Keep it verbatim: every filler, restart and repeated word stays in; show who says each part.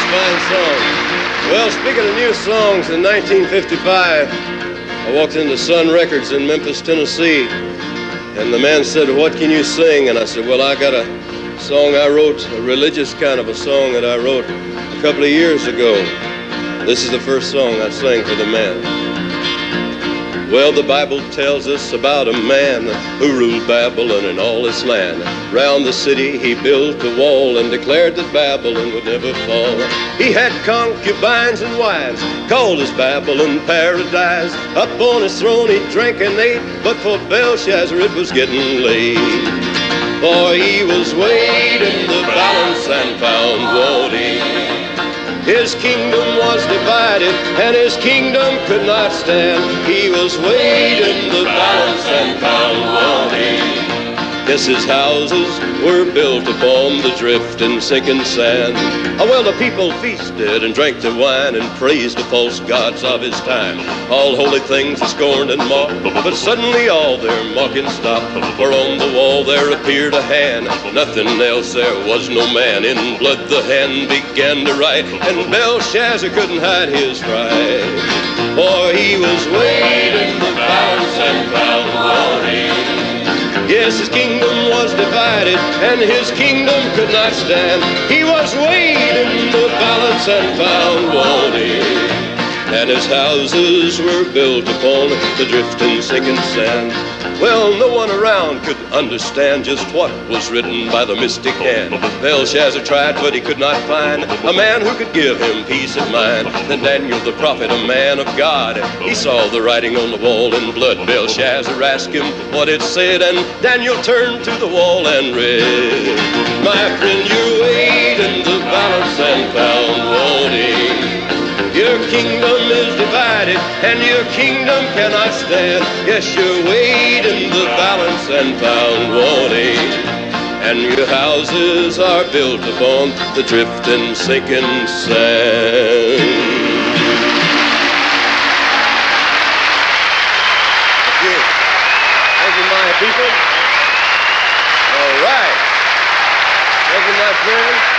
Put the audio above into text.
Speaker 1: fine song. Well, speaking of new songs, in nineteen fifty-five, I walked into Sun Records in Memphis, Tennessee, and the man said, "What can you sing?" And I said, "Well, I got a song I wrote, a religious kind of a song that I wrote a couple of years ago. This is the first song I sang for the man." Well, the Bible tells us about a man who ruled Babylon and all its land. Round the city he built a wall and declared that Babylon would never fall. He had concubines and wives, called his Babylon paradise. Up on his throne he drank and ate, but for Belshazzar it was getting late. For he was weighed in the balance and found wanting. His kingdom was divided, and his kingdom could not stand. He was weighed in the balance and found wanting. Yes, his houses were built upon the drift and sinking sand. Oh, well, the people feasted and drank the wine and praised the false gods of his time. All holy things they scorned and mocked, but suddenly all their mocking stopped. For on the wall there appeared a hand, nothing else, there was no man. In blood the hand began to write, and Belshazzar couldn't hide his fright. For he was weighed in the balance and found wanting. Yes, his kingdom was divided, and his kingdom could not stand. He was weighed in the balance and found wanting. And his houses were built upon the drifting, sinking sand. Well, no one around could understand just what was written by the mystic hand. Belshazzar tried, but he could not find a man who could give him peace of mind. Then Daniel the prophet, a man of God, he saw the writing on the wall in blood. Belshazzar asked him what it said, and Daniel turned to the wall and read, "My friend, you're weighed in the balance and found wanting. Your kingdom is divided, and your kingdom cannot stand. Yes, you're weighed in the balance and found wanting. And your houses are built upon the drifting, sinking sand." Thank you. Thank you, my people. All right. Thank you, my friends.